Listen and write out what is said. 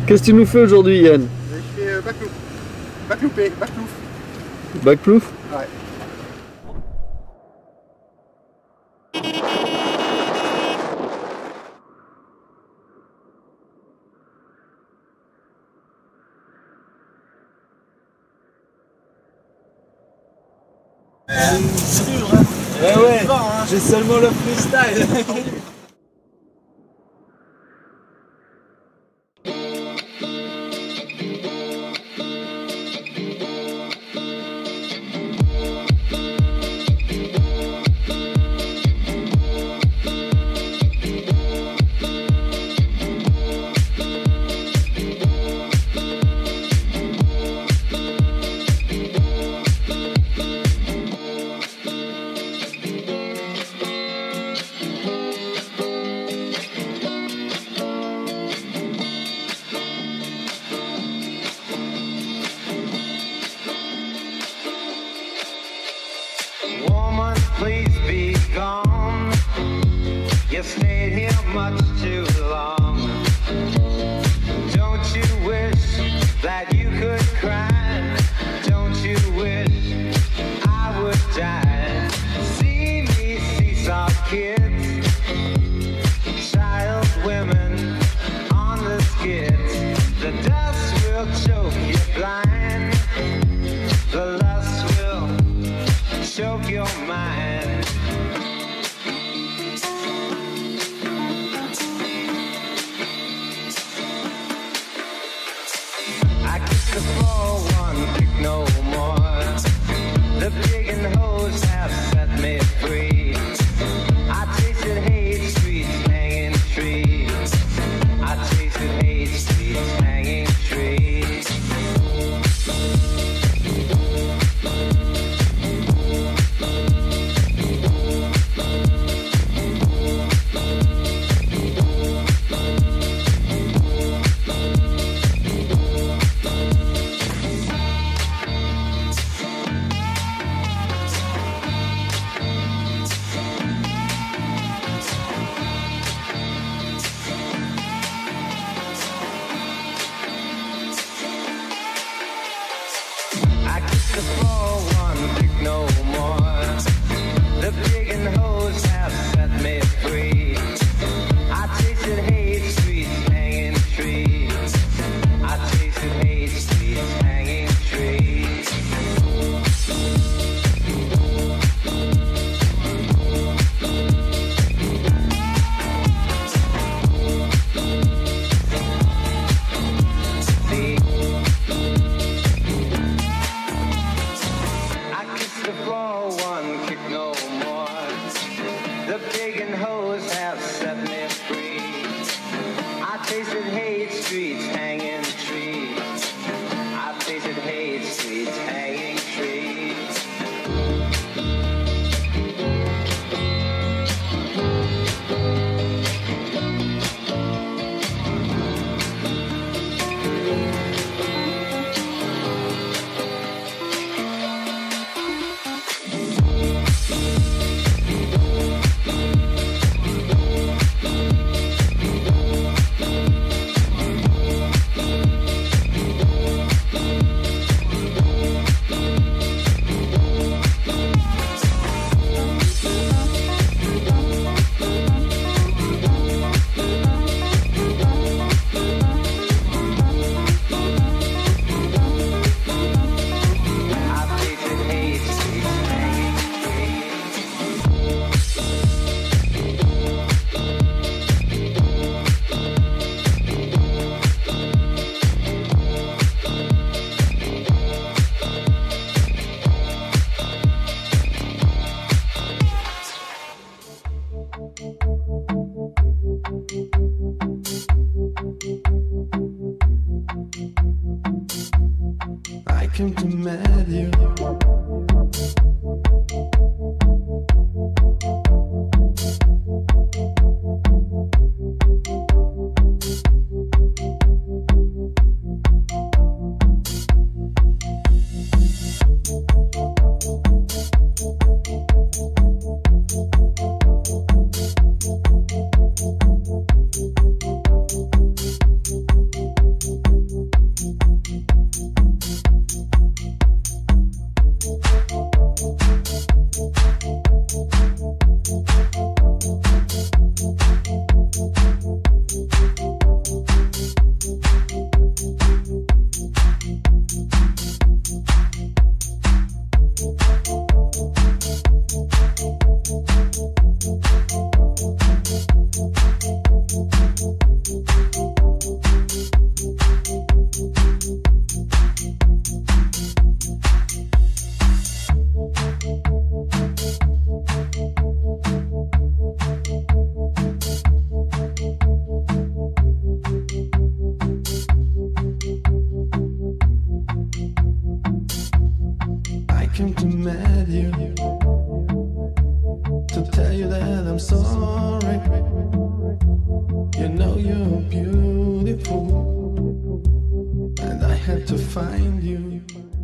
Qu'est-ce que tu nous fais aujourd'hui, Yann? Je fais backloop. Backloopé, backloop. Backplouf? Ouais. C'est dur, hein. Ouais, j'ai seulement le freestyle. Woman, please be gone. You stayed here much too long. Don't you wish that you could cry? Don't you wish I would die? See me, see some kids, child women on the skids. The dust will choke you blind. The lust will choke your mind. I kiss the floor, one kick no more. The pig and hose have set me free. I tasted hate streets, hanging trees. I tasted hate streets, hanging trees. I kiss the floor, one kick no more. The pig and hose have set me free. I tasted hate streets, hanging trees. I tasted hate streets, hanging trees. I kiss the floor, one kick no more. The pig and hose have set me free. I tasted hate streets, hanging trees. I tasted hate streets, hanging trees. I tasted hate streets, hanging trees. I came to meet you. came to meet you, to tell you that I'm sorry. You know you're beautiful, and I had to find you.